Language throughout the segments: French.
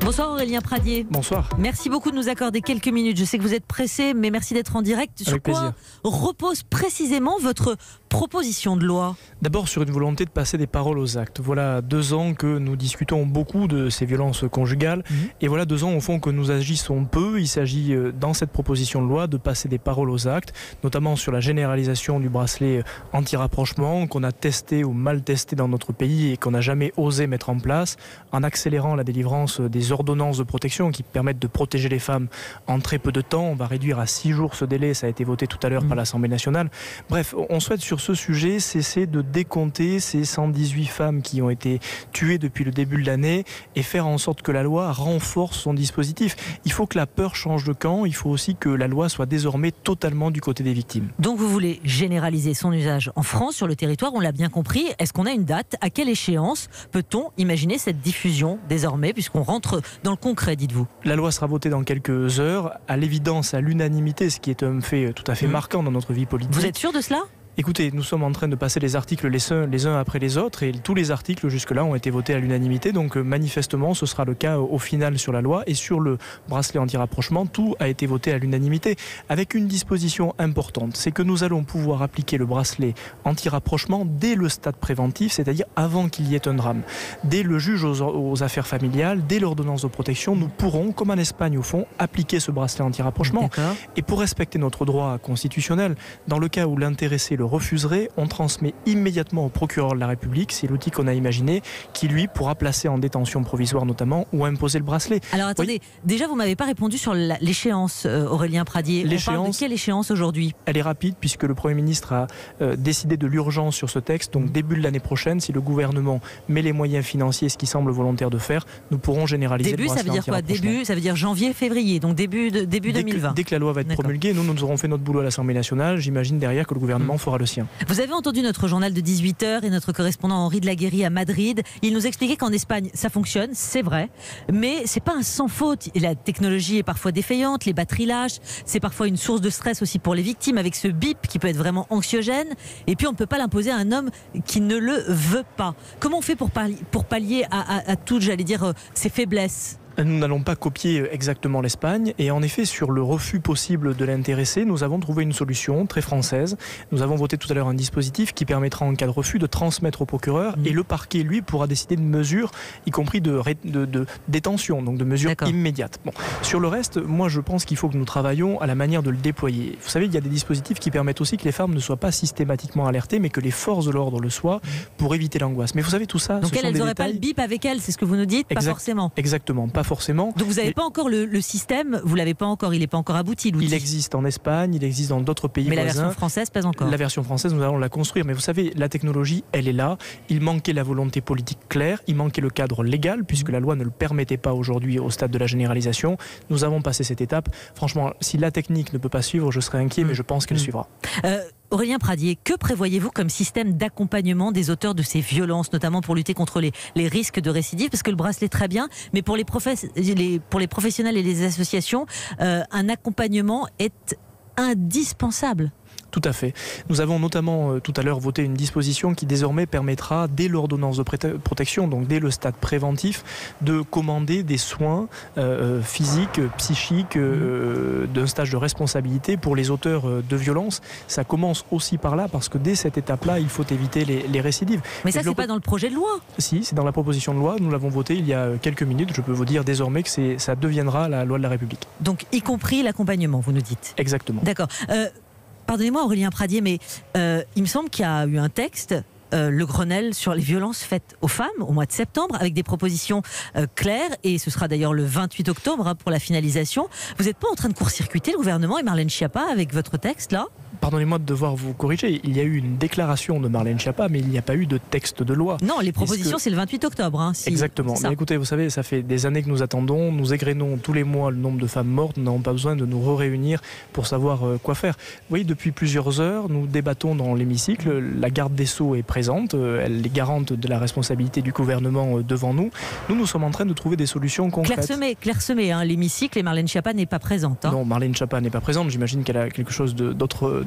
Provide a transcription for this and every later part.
Bonsoir Aurélien Pradier. Bonsoir. Merci beaucoup de nous accorder quelques minutes. Je sais que vous êtes pressé, mais merci d'être en direct. Sur quoi repose précisément votre proposition de loi? D'abord sur une volonté de passer des paroles aux actes. Voilà 2 ans que nous discutons beaucoup de ces violences conjugales. Et voilà 2 ans au fond que nous agissons peu. Il s'agit dans cette proposition de loi de passer des paroles aux actes, notamment sur la généralisation du bracelet anti-rapprochement qu'on a testé ou mal testé dans notre pays et qu'on n'a jamais osé mettre en place, en accélérant la délivrance des ordonnances de protection qui permettent de protéger les femmes en très peu de temps. On va réduire à 6 jours ce délai, ça a été voté tout à l'heure par l'Assemblée nationale. Bref, on souhaite sur ce sujet cesser de décompter ces 118 femmes qui ont été tuées depuis le début de l'année et faire en sorte que la loi renforce son dispositif. Il faut que la peur change de camp, il faut aussi que la loi soit désormais totalement du côté des victimes. Donc vous voulez généraliser son usage en France, sur le territoire, on l'a bien compris. Est-ce qu'on a une date? À quelle échéance peut-on imaginer cette diffusion désormais, puisqu'on rentre dans le concret, dites-vous? La loi sera votée dans quelques heures, à l'évidence à l'unanimité, ce qui est un fait tout à fait marquant dans notre vie politique. Vous êtes sûr de cela ? Écoutez, nous sommes en train de passer les articles les uns après les autres et tous les articles jusque-là ont été votés à l'unanimité. Donc manifestement, ce sera le cas au final sur la loi et sur le bracelet anti-rapprochement. Tout a été voté à l'unanimité avec une disposition importante. C'est que nous allons pouvoir appliquer le bracelet anti-rapprochement dès le stade préventif, c'est-à-dire avant qu'il y ait un drame. Dès le juge aux affaires familiales, dès l'ordonnance de protection, nous pourrons, comme en Espagne au fond, appliquer ce bracelet anti-rapprochement. Et pour respecter notre droit constitutionnel, dans le cas où l'intéressé le refuserait, on transmet immédiatement au procureur de la République, c'est l'outil qu'on a imaginé, qui lui pourra placer en détention provisoire notamment ou imposer le bracelet. Alors attendez, déjà vous m'avez pas répondu sur l'échéance, Aurélien Pradier. On parle de quelle échéance aujourd'hui? Elle est rapide puisque le Premier ministre a décidé de l'urgence sur ce texte, donc début de l'année prochaine, si le gouvernement met les moyens financiers, ce qu'il semble volontaire de faire, nous pourrons généraliser le bracelet anti-rapprochement. Ça veut dire quoi? Début, ça veut dire janvier, février, donc début 2020. Dès que la loi va être promulguée, nous aurons fait notre boulot à l'Assemblée nationale, j'imagine derrière que le gouvernement fera le sien. Vous avez entendu notre journal de 18h et notre correspondant Henri de la Guéry à Madrid. Il nous expliquait qu'en Espagne, ça fonctionne, c'est vrai, mais c'est pas un sans faute. La technologie est parfois défaillante, les batteries lâchent, c'est parfois une source de stress aussi pour les victimes avec ce bip qui peut être vraiment anxiogène. Et puis on ne peut pas l'imposer à un homme qui ne le veut pas. Comment on fait pour pallier à toutes, j'allais dire, ces faiblesses ? Nous n'allons pas copier exactement l'Espagne et en effet sur le refus possible de l'intéressé, nous avons trouvé une solution très française. Nous avons voté tout à l'heure un dispositif qui permettra en cas de refus de transmettre au procureur et le parquet lui pourra décider de mesures, y compris de détention, donc de mesures immédiates. Bon. Sur le reste, moi je pense qu'il faut que nous travaillions à la manière de le déployer. Vous savez, il y a des dispositifs qui permettent aussi que les femmes ne soient pas systématiquement alertées mais que les forces de l'ordre le soient pour éviter l'angoisse. Mais vous savez tout ça, donc elles n'auraient pas le bip avec elles, c'est ce que vous nous dites? Pas forcément. Exactement, pas forcément. Donc vous n'avez pas encore le système, vous l'avez pas encore, il n'est pas encore abouti l'outil. Il existe en Espagne, il existe dans d'autres pays voisins. Mais la version française pas encore. La version française, nous allons la construire. Mais vous savez, la technologie, elle est là. Il manquait la volonté politique claire, il manquait le cadre légal puisque la loi ne le permettait pas aujourd'hui au stade de la généralisation. Nous avons passé cette étape. Franchement, si la technique ne peut pas suivre, je serai inquiet, mais je pense qu'elle suivra. Aurélien Pradier, que prévoyez-vous comme système d'accompagnement des auteurs de ces violences, notamment pour lutter contre les risques de récidive? Parce que le bracelet, très bien, mais pour les professionnels et les associations, un accompagnement est indispensable. Tout à fait. Nous avons notamment tout à l'heure voté une disposition qui désormais permettra, dès l'ordonnance de protection, donc dès le stade préventif, de commander des soins physiques, psychiques, d'un stage de responsabilité pour les auteurs de violences. Ça commence aussi par là, parce que dès cette étape-là, il faut éviter les récidives. Mais ça, c'est pas dans le projet de loi? Si, c'est dans la proposition de loi. Nous l'avons voté il y a quelques minutes. Je peux vous dire désormais que ça deviendra la loi de la République. Donc, y compris l'accompagnement, vous nous dites? Exactement. D'accord. Pardonnez-moi Aurélien Pradier, mais il me semble qu'il y a eu un texte, le Grenelle sur les violences faites aux femmes au mois de septembre, avec des propositions claires, et ce sera d'ailleurs le 28 octobre pour la finalisation. Vous n'êtes pas en train de court-circuiter le gouvernement et Marlène Schiappa avec votre texte là? Pardonnez-moi de devoir vous corriger, il y a eu une déclaration de Marlène Schiappa, mais il n'y a pas eu de texte de loi. Non, les propositions, c'est le 28 octobre. Exactement. Mais écoutez, vous savez, ça fait des années que nous attendons, nous égrenons tous les mois le nombre de femmes mortes, nous n'avons pas besoin de nous réunir pour savoir quoi faire. Vous voyez, depuis plusieurs heures, nous débattons dans l'hémicycle, la garde des Sceaux est présente, elle est garante de la responsabilité du gouvernement devant nous. Nous sommes en train de trouver des solutions concrètes. Clairsemé, l'hémicycle, et Marlène Schiappa n'est pas présente. Non, Marlène Schiappa n'est pas présente, j'imagine qu'elle a quelque chose d'autre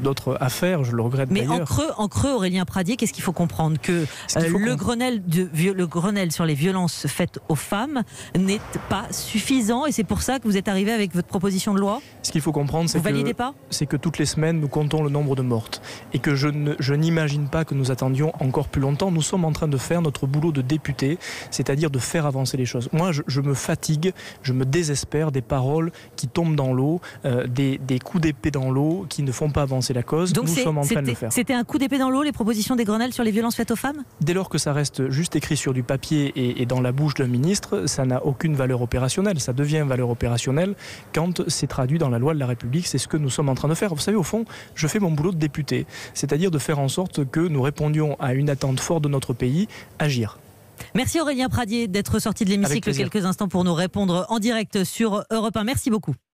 d'autres à faire, je le regrette Mais d'ailleurs. en creux, Aurélien Pradier, qu'est-ce qu'il faut comprendre? Que le Grenelle sur les violences faites aux femmes n'est pas suffisant, et c'est pour ça que vous êtes arrivé avec votre proposition de loi? Ce qu'il faut comprendre, c'est que toutes les semaines, nous comptons le nombre de mortes. Et que je n'imagine pas que nous attendions encore plus longtemps. Nous sommes en train de faire notre boulot de député, c'est-à-dire de faire avancer les choses. Moi, je me fatigue, je me désespère des paroles qui tombent dans l'eau, des coups d'épée dans l'eau qui ne font pas avancer la cause. Donc nous sommes en train de le faire. C'était un coup d'épée dans l'eau, les propositions des Grenelle sur les violences faites aux femmes? Dès lors que ça reste juste écrit sur du papier et dans la bouche d'un ministre, ça n'a aucune valeur opérationnelle. Ça devient valeur opérationnelle quand c'est traduit dans la loi de la République. C'est ce que nous sommes en train de faire. Vous savez, au fond, je fais mon boulot de député, c'est-à-dire de faire en sorte que nous répondions à une attente forte de notre pays, agir. Merci Aurélien Pradier d'être sorti de l'hémicycle quelques instants pour nous répondre en direct sur Europe 1. Merci beaucoup.